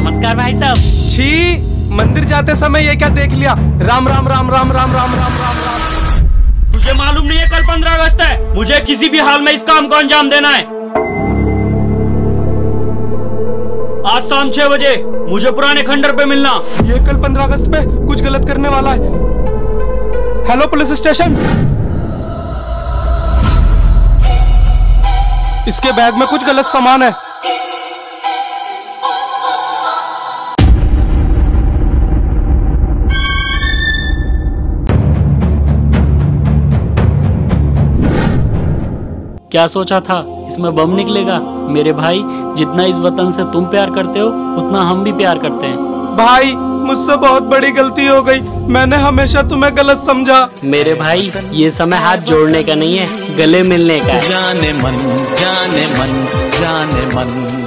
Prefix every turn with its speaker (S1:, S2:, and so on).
S1: नमस्कार भाई साहब।
S2: छी, मंदिर जाते समय ये क्या देख लिया? राम राम राम राम राम राम राम राम राम।
S1: तुझे मालूम नहीं है कल 15 अगस्त है? मुझे किसी भी हाल में इस काम को अंजाम देना है। आज शाम 6 बजे मुझे पुराने खंडर पे मिलना।
S2: ये कल 15 अगस्त पे कुछ गलत करने वाला है। हेलो पुलिस स्टेशन, इसके बैग में कुछ गलत सामान है।
S1: क्या सोचा था इसमें बम निकलेगा? मेरे भाई, जितना इस वतन से तुम प्यार करते हो उतना हम भी प्यार करते हैं।
S2: भाई, मुझसे बहुत बड़ी गलती हो गई, मैंने हमेशा तुम्हें गलत समझा।
S1: मेरे भाई, ये समय हाथ जोड़ने का नहीं है, गले मिलने का है।
S3: जाने मन, जाने मन, जाने मन।